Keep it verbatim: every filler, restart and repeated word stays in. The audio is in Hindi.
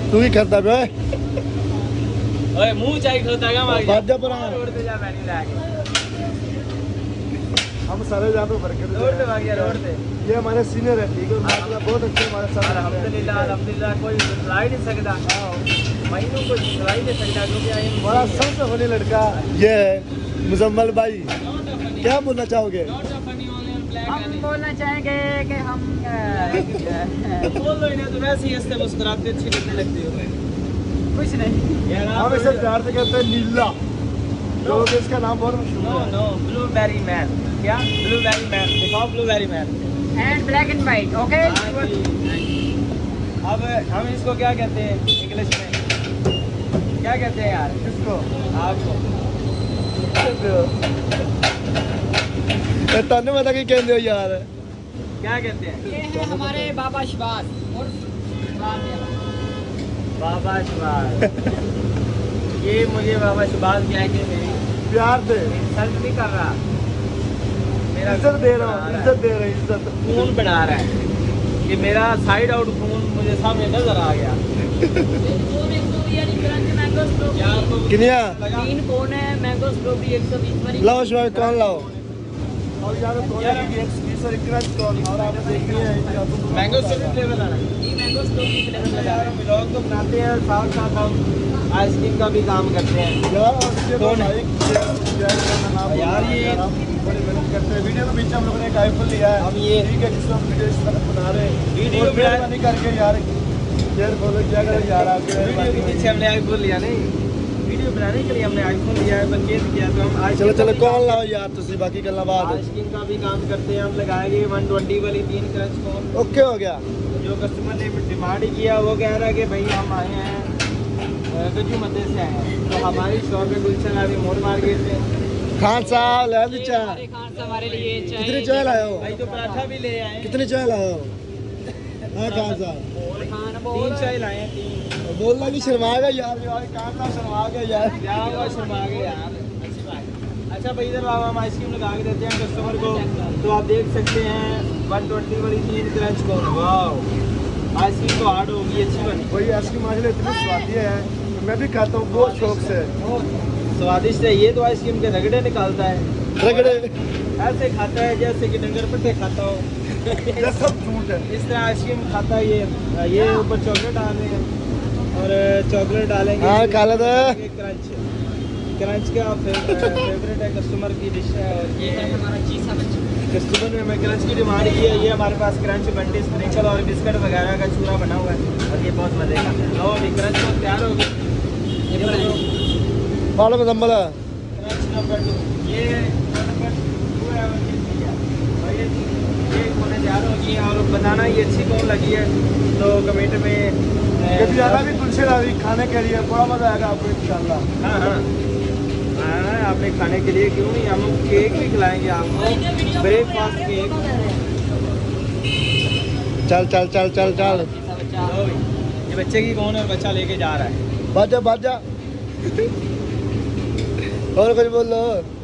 तू ही करता बे ओए मुंह चाहे खोता का मार बाजा पर रोड पे जा मैंने लाके हम सारे जहाँ पे बरकत रोड पे भाग गया रोड पे। ये हमारे सीनियर है ठीक है माशाल्लाह बहुत अच्छे हमारे साथ अल्हम्दुलिल्लाह अल्हम्दुलिल्लाह कोई ला ही नहीं सकता महीनों को ला ही नहीं सकता क्योंकि आई हमारा सबसे फनी लड़का ये है मुजम्मल भाई। क्या बोलना चाहोगे? हम बोलना चाहेंगे कि हम बोल लो इन्हें तो वैसे ही हंसते मुस्कुराते अच्छी लगने लगती हो कुछ नहीं यार हम इसे प्यार से कहते हैं नीला जो कि इसका नाम बहुत मशहूर नो है। नो ब्लूबेरी मैन क्या ब्लूबेरी मैन दिखाओ blueberry man and black and white okay. अब हम इसको क्या कहते हैं इंग्लिश में क्या कहते हैं यार किसको? आपको तन्ने पता कि कहते हो यार क्या कहते हैं ये है हमारे बाबा शबाज और बाबा शबाज ये मुझे बाबा शबाज क्या है कि मेरी प्यार से इंसल्ट नहीं कर रहा मेरा इज्जत दे रहा हूँ इज्जत दे रही इज्जत खून बना रहा है कि मेरा साइड आउट खून मुझे सामने नजर आ गया किनिया तीन कोन है मैंगो स्ट्रॉबेरी एक सौ बीस वाली लाओ शिवाय कौन लाओ और यार थोड़ा स्पेशल क्रंच कौन और आप देख रहे हैं मैंगो स्ट्रॉबेरी फ्लेवर आ रहा है जी मैंगो स्ट्रॉबेरी फ्लेवर लगा यार हम व्लॉग तो बनाते हैं साथ साथ हम आइसक्रीम का भी काम करते हैं यार उसके कौन है? यार ये बड़ी मेहनत करते हैं। वीडियो के बीच हम लोगों ने एक आईफोन लिया है हम ये ठीक है जिसमें हम वीडियो इस तरह बना रहे हैं वीडियो और मेहरबानी करके यार यार बोलो क्या करें यार आपके वीडियो के पीछे हमने आईफोन लिया नहीं वीडियो बनाने के लिए हमने आईफोन लिया है परचेज किया तो हम चलो चलो कौन लाओ यार तुसी बाकी गल्ला बात आइसक्रीम का भी काम करते हैं हम लगाएंगे वन ट्वेंटी वाली तीन क्रंच कोन ओके हो गया। जो कस्टमर ने डिमांड किया वो कह रहा है कि भाई हम आए हैं गजू मद्दे से आए हैं तो हमारी शॉप है गुलशन अभी मोड़ मार्केट में खान साहब ले ली चाय हमारे खान से हमारे लिए चाय कितनी चाय लाए हो? भाई तो पराठा भी ले आए कितनी चाय लाए हो? हाँ खान साहब खान तीन चाय लाए हैं तीन बोलना कि शर्माएगा यार यार खान साहब शर्मा गया यार क्या हुआ शर्मा गए यार अच्छी बात अच्छा भाई इधर बाबा हम आइसक्रीम लगा के देते हैं कस्टमर को तो आप देख सकते हैं वन ट्वेंटी वाली तीन क्रंच कोन वाह आइसक्रीम तो हार्ड होगी अच्छी बनी वही आइसक्रीम माशा इतनी स्वादी है मैं भी खाता हूँ बहुत शौक से। स्वादिष्ट है ये तो आइसक्रीम के रगड़े निकालता है रगड़े ऐसे खाता है जैसे कि डंगर पट्टे खाता हो ये सब झूठ है। इस तरह आइसक्रीम खाता है ये ये ऊपर चॉकलेट डाल रहे हैं और चॉकलेट डालेंगे हाँ काला था क्रंच क्रंच का फेवरेट है कस्टमर की डिश है और ये है हमारा चीज़ा बच्चा कस्टमर ने हमें क्रंच की डिमांड की है ये हमारे पास क्रंच बंटी स्प्रिंकल और बिस्किट वगैरह का चूरा बना हुआ है और ये बहुत मजे का है लो अभी क्रंच बहुत तैयार हो गई बाल में दम्बल है क्रंच नंबर टू ये नंबर टू है और ये थ्री है और ये ये कोने तैयार हो गई हैं और बताना ये अच्छी कौन लगी है तो कमेंट में कभी जाना भी तुलसी रावी खाने के लिए बड़ा मजा आएगा आपको इंशाल्लाह। हाँ हाँ आना है आपने खाने के लिए क्यों नहीं हम केक भी खिलाएंगे आपको ब्रेकफास्ट केक चल चल चल चल चल लो भाई, ये बच्चे की कौन है बच्चा लेके जा रहा है बाजा बाजा और कुछ बोलो।